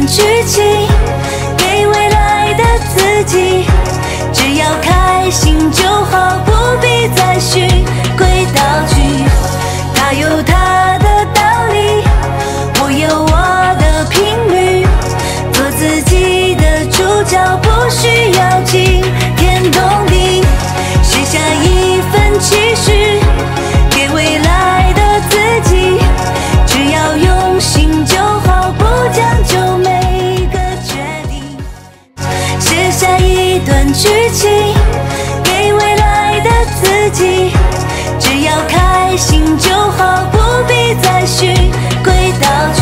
段剧情，给未来的自己。只要开心就好，不必再循规蹈矩。他有他的道理，我有我的频率。做自己的主角，不需要惊天动地。写下一份期许，给未来的自己。只要用心就好，不将就每个决定。写下一段剧情，给未来的自己。只要开心就好，不必再循规蹈矩。